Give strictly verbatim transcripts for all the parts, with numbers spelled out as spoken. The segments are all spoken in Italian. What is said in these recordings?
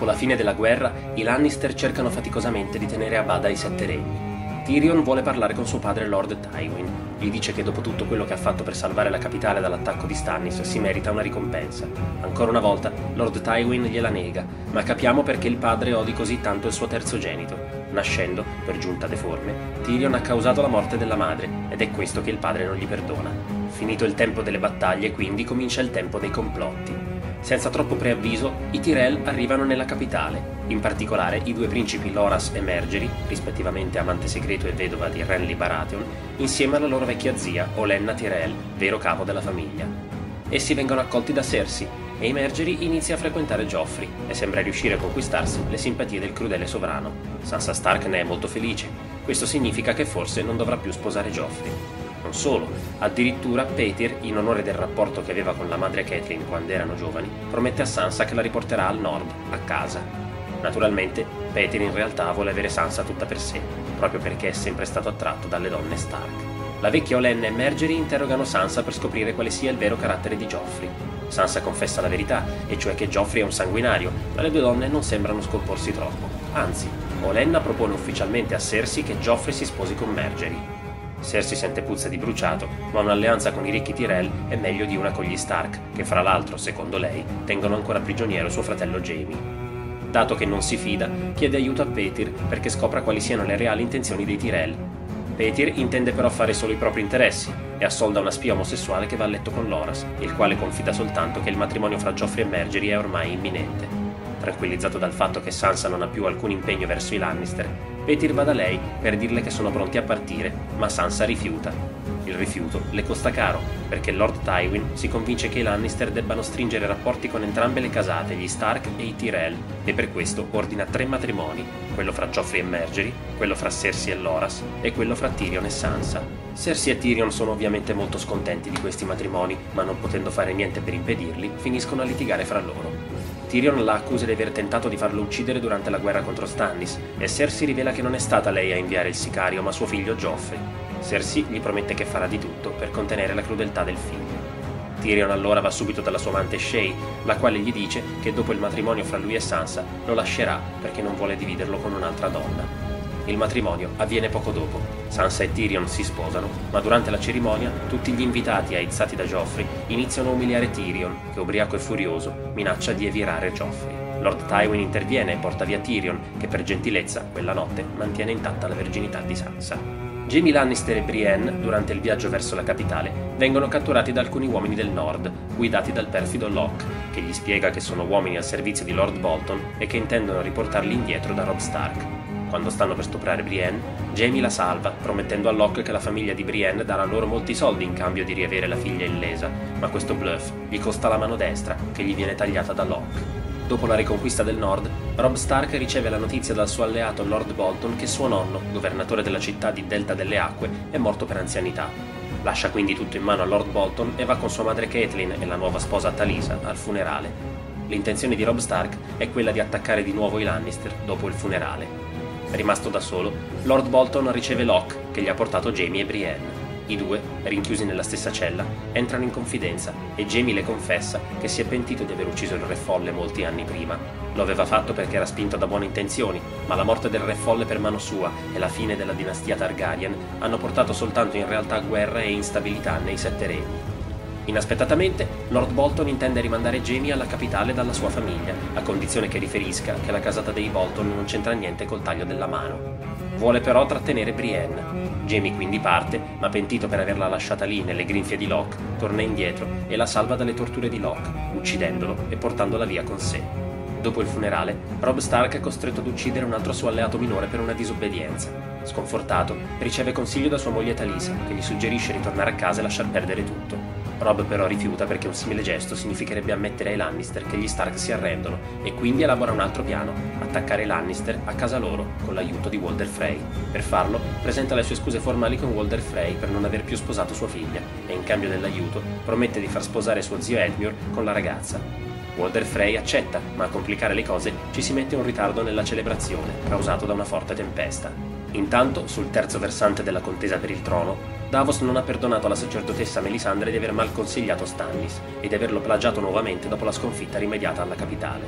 Dopo la fine della guerra, i Lannister cercano faticosamente di tenere a bada i Sette Regni. Tyrion vuole parlare con suo padre Lord Tywin. Gli dice che dopo tutto quello che ha fatto per salvare la capitale dall'attacco di Stannis si merita una ricompensa. Ancora una volta, Lord Tywin gliela nega, ma capiamo perché il padre odi così tanto il suo terzogenito. Nascendo, per giunta deforme, Tyrion ha causato la morte della madre, ed è questo che il padre non gli perdona. Finito il tempo delle battaglie, quindi, comincia il tempo dei complotti. Senza troppo preavviso, i Tyrell arrivano nella capitale, in particolare i due principi Loras e Margaery, rispettivamente amante segreto e vedova di Renly Baratheon, insieme alla loro vecchia zia, Olenna Tyrell, vero capo della famiglia. Essi vengono accolti da Cersei, e Margaery inizia a frequentare Joffrey, e sembra riuscire a conquistarsi le simpatie del crudele sovrano. Sansa Stark ne è molto felice, questo significa che forse non dovrà più sposare Joffrey. Non solo, addirittura Petyr, in onore del rapporto che aveva con la madre Catelyn quando erano giovani, promette a Sansa che la riporterà al nord, a casa. Naturalmente, Petyr in realtà vuole avere Sansa tutta per sé, proprio perché è sempre stato attratto dalle donne Stark. La vecchia Olenna e Margaery interrogano Sansa per scoprire quale sia il vero carattere di Joffrey. Sansa confessa la verità, e cioè che Joffrey è un sanguinario, ma le due donne non sembrano scomporsi troppo. Anzi, Olenna propone ufficialmente a Cersei che Joffrey si sposi con Margaery. Cersei sente puzza di bruciato, ma un'alleanza con i ricchi Tyrell è meglio di una con gli Stark, che fra l'altro, secondo lei, tengono ancora prigioniero suo fratello Jaime. Dato che non si fida, chiede aiuto a Petyr perché scopra quali siano le reali intenzioni dei Tyrell. Petyr intende però fare solo i propri interessi e assolda una spia omosessuale che va a letto con Loras, il quale confida soltanto che il matrimonio fra Joffrey e Margaery è ormai imminente. Tranquillizzato dal fatto che Sansa non ha più alcun impegno verso i Lannister, Petyr va da lei per dirle che sono pronti a partire, ma Sansa rifiuta. Il rifiuto le costa caro, perché Lord Tywin si convince che i Lannister debbano stringere rapporti con entrambe le casate, gli Stark e i Tyrell, e per questo ordina tre matrimoni, quello fra Joffrey e Margaery, quello fra Cersei e Loras e quello fra Tyrion e Sansa. Cersei e Tyrion sono ovviamente molto scontenti di questi matrimoni, ma non potendo fare niente per impedirli, finiscono a litigare fra loro. Tyrion la accusa di aver tentato di farlo uccidere durante la guerra contro Stannis, e Cersei rivela che non è stata lei a inviare il sicario, ma suo figlio Joffrey. Cersei gli promette che farà di tutto per contenere la crudeltà del figlio. Tyrion allora va subito dalla sua amante Shae, la quale gli dice che dopo il matrimonio fra lui e Sansa lo lascerà perché non vuole dividerlo con un'altra donna. Il matrimonio avviene poco dopo. Sansa e Tyrion si sposano, ma durante la cerimonia tutti gli invitati aizzati da Joffrey iniziano a umiliare Tyrion, che ubriaco e furioso minaccia di evirare Joffrey. Lord Tywin interviene e porta via Tyrion, che per gentilezza, quella notte, mantiene intatta la verginità di Sansa. Jaime Lannister e Brienne, durante il viaggio verso la capitale, vengono catturati da alcuni uomini del nord, guidati dal perfido Locke, che gli spiega che sono uomini al servizio di Lord Bolton e che intendono riportarli indietro da Robb Stark. Quando stanno per stuprare Brienne, Jaime la salva, promettendo a Locke che la famiglia di Brienne darà loro molti soldi in cambio di riavere la figlia illesa, ma questo bluff gli costa la mano destra, che gli viene tagliata da Locke. Dopo la riconquista del nord, Robb Stark riceve la notizia dal suo alleato Lord Bolton che suo nonno, governatore della città di Delta delle Acque, è morto per anzianità. Lascia quindi tutto in mano a Lord Bolton e va con sua madre Catelyn e la nuova sposa Talisa al funerale. L'intenzione di Robb Stark è quella di attaccare di nuovo i Lannister dopo il funerale. Rimasto da solo, Lord Bolton riceve Locke, che gli ha portato Jaime e Brienne. I due, rinchiusi nella stessa cella, entrano in confidenza e Jaime le confessa che si è pentito di aver ucciso il Re Folle molti anni prima. Lo aveva fatto perché era spinto da buone intenzioni, ma la morte del Re Folle per mano sua e la fine della dinastia Targaryen hanno portato soltanto in realtà guerra e instabilità nei Sette Regni. Inaspettatamente, Lord Bolton intende rimandare Jaime alla capitale dalla sua famiglia, a condizione che riferisca che la casata dei Bolton non c'entra niente col taglio della mano. Vuole però trattenere Brienne. Jaime quindi parte, ma pentito per averla lasciata lì nelle grinfie di Locke, torna indietro e la salva dalle torture di Locke, uccidendolo e portandola via con sé. Dopo il funerale, Robb Stark è costretto ad uccidere un altro suo alleato minore per una disobbedienza. Sconfortato, riceve consiglio da sua moglie Talisa, che gli suggerisce di tornare a casa e lasciar perdere tutto. Robb però rifiuta perché un simile gesto significherebbe ammettere ai Lannister che gli Stark si arrendono e quindi elabora un altro piano, attaccare i Lannister a casa loro con l'aiuto di Walder Frey. Per farlo presenta le sue scuse formali con Walder Frey per non aver più sposato sua figlia e in cambio dell'aiuto promette di far sposare suo zio Edmure con la ragazza. Walder Frey accetta, ma a complicare le cose ci si mette un ritardo nella celebrazione causato da una forte tempesta. Intanto, sul terzo versante della contesa per il trono, Davos non ha perdonato alla sacerdotessa Melisandre di aver mal consigliato Stannis e di averlo plagiato nuovamente dopo la sconfitta rimediata alla capitale.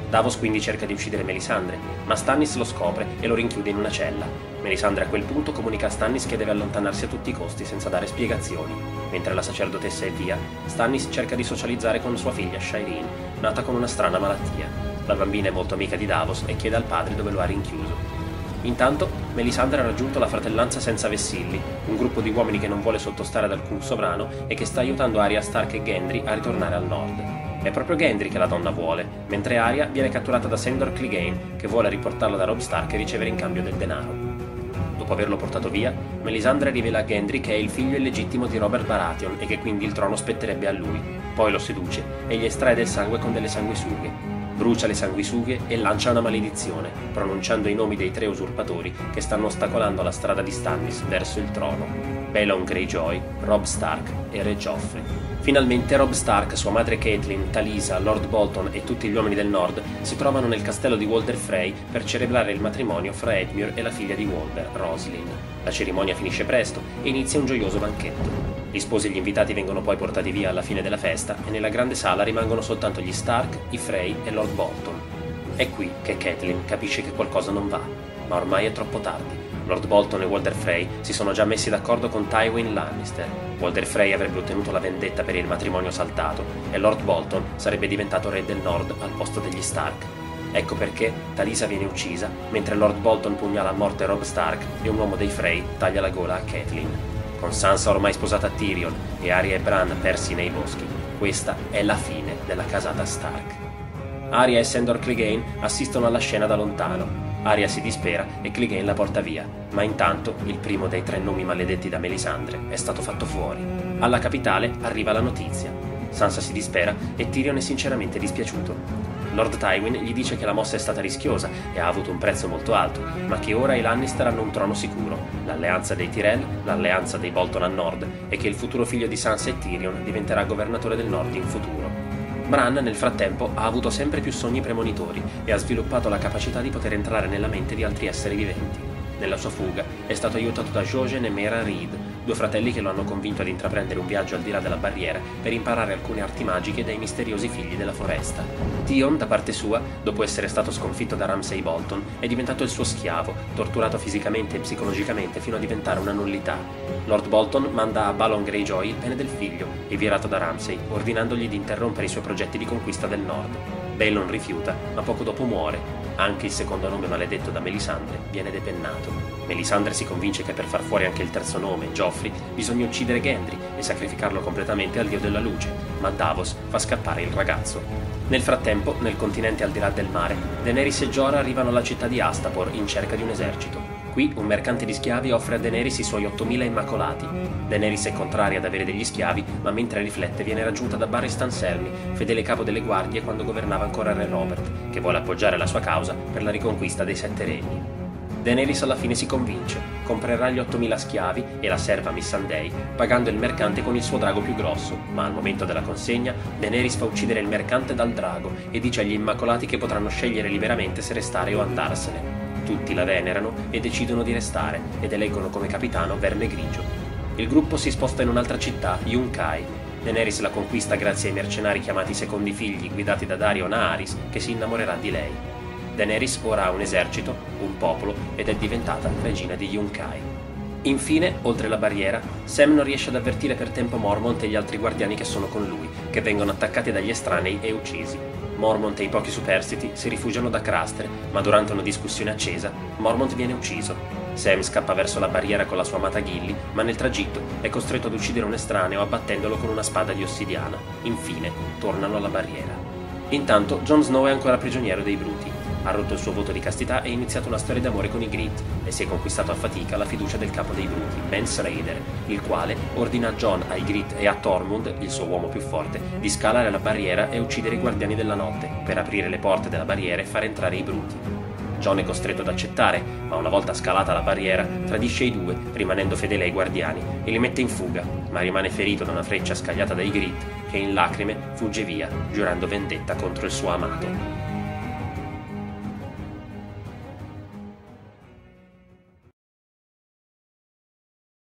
Davos quindi cerca di uccidere Melisandre, ma Stannis lo scopre e lo rinchiude in una cella. Melisandre a quel punto comunica a Stannis che deve allontanarsi a tutti i costi senza dare spiegazioni. Mentre la sacerdotessa è via, Stannis cerca di socializzare con sua figlia Shireen, nata con una strana malattia. La bambina è molto amica di Davos e chiede al padre dove lo ha rinchiuso. Intanto, Melisandre ha raggiunto la Fratellanza Senza Vessilli, un gruppo di uomini che non vuole sottostare ad alcun sovrano e che sta aiutando Arya Stark e Gendry a ritornare al nord. È proprio Gendry che la donna vuole, mentre Arya viene catturata da Sandor Clegane, che vuole riportarla da Robb Stark e ricevere in cambio del denaro. Dopo averlo portato via, Melisandre rivela a Gendry che è il figlio illegittimo di Robert Baratheon e che quindi il trono spetterebbe a lui. Poi lo seduce e gli estrae del sangue con delle sanguisughe. Brucia le sanguisughe e lancia una maledizione, pronunciando i nomi dei tre usurpatori che stanno ostacolando la strada di Stannis verso il trono: Balon Greyjoy, Robb Stark e Re Joffrey. Finalmente Robb Stark, sua madre Catelyn, Talisa, Lord Bolton e tutti gli uomini del nord si trovano nel castello di Walder Frey per celebrare il matrimonio fra Edmure e la figlia di Walder, Roslyn. La cerimonia finisce presto e inizia un gioioso banchetto. Gli sposi e gli invitati vengono poi portati via alla fine della festa e nella grande sala rimangono soltanto gli Stark, i Frey e Lord Bolton. È qui che Catelyn capisce che qualcosa non va, ma ormai è troppo tardi. Lord Bolton e Walder Frey si sono già messi d'accordo con Tywin Lannister. Walder Frey avrebbe ottenuto la vendetta per il matrimonio saltato e Lord Bolton sarebbe diventato re del nord al posto degli Stark. Ecco perché Talisa viene uccisa, mentre Lord Bolton pugnala a morte Robb Stark e un uomo dei Frey taglia la gola a Catelyn. Con Sansa ormai sposata a Tyrion e Arya e Bran persi nei boschi, questa è la fine della casata Stark. Arya e Sandor Clegane assistono alla scena da lontano. Arya si dispera e Clegane la porta via, ma intanto il primo dei tre nomi maledetti da Melisandre è stato fatto fuori. Alla capitale arriva la notizia. Sansa si dispera e Tyrion è sinceramente dispiaciuto. Lord Tywin gli dice che la mossa è stata rischiosa e ha avuto un prezzo molto alto, ma che ora i Lannister hanno un trono sicuro, l'alleanza dei Tyrell, l'alleanza dei Bolton a nord, e che il futuro figlio di Sansa e Tyrion diventerà governatore del nord in futuro. Bran, nel frattempo, ha avuto sempre più sogni premonitori e ha sviluppato la capacità di poter entrare nella mente di altri esseri viventi. Nella sua fuga è stato aiutato da Jojen e Mera Reed, due fratelli che lo hanno convinto ad intraprendere un viaggio al di là della barriera per imparare alcune arti magiche dai misteriosi figli della foresta. Theon, da parte sua, dopo essere stato sconfitto da Ramsay Bolton, è diventato il suo schiavo, torturato fisicamente e psicologicamente fino a diventare una nullità. Lord Bolton manda a Balon Greyjoy il pene del figlio, inviato da Ramsay, ordinandogli di interrompere i suoi progetti di conquista del nord. Balon rifiuta, ma poco dopo muore. Anche il secondo nome maledetto da Melisandre viene depennato. Melisandre si convince che per far fuori anche il terzo nome, Joffrey, bisogna uccidere Gendry e sacrificarlo completamente al dio della luce, ma Davos fa scappare il ragazzo. Nel frattempo, nel continente al di là del mare, Daenerys e Jorah arrivano alla città di Astapor in cerca di un esercito. Qui un mercante di schiavi offre a Daenerys i suoi ottomila immacolati. Daenerys è contraria ad avere degli schiavi, ma mentre riflette viene raggiunta da Barristan Anselmi, fedele capo delle guardie quando governava ancora Re Robert, che vuole appoggiare la sua causa per la riconquista dei Sette Regni. Daenerys alla fine si convince, comprerà gli ottomila schiavi e la serva Missandei, pagando il mercante con il suo drago più grosso, ma al momento della consegna Daenerys fa uccidere il mercante dal drago e dice agli immacolati che potranno scegliere liberamente se restare o andarsene. Tutti la venerano e decidono di restare ed eleggono come capitano Verme Grigio. Il gruppo si sposta in un'altra città, Yunkai. Daenerys la conquista grazie ai mercenari chiamati Secondi Figli, guidati da Daario Naharis, che si innamorerà di lei. Daenerys ora ha un esercito, un popolo ed è diventata regina di Yunkai. Infine, oltre la barriera, Sam non riesce ad avvertire per tempo Mormont e gli altri guardiani che sono con lui, che vengono attaccati dagli estranei e uccisi. Mormont e i pochi superstiti si rifugiano da Craster, ma durante una discussione accesa, Mormont viene ucciso. Sam scappa verso la barriera con la sua amata Gilly, ma nel tragitto è costretto ad uccidere un estraneo abbattendolo con una spada di ossidiana. Infine, tornano alla barriera. Intanto, Jon Snow è ancora prigioniero dei Bruti. Ha rotto il suo voto di castità e iniziato una storia d'amore con i Grit e si è conquistato a fatica la fiducia del capo dei Bruti, Mance Rayder, il quale ordina a Jon, ai Grit e a Tormund, il suo uomo più forte, di scalare la barriera e uccidere i Guardiani della Notte per aprire le porte della barriera e far entrare i Bruti. Jon è costretto ad accettare, ma una volta scalata la barriera tradisce i due, rimanendo fedele ai Guardiani, e li mette in fuga, ma rimane ferito da una freccia scagliata dai Grit che in lacrime fugge via, giurando vendetta contro il suo amato.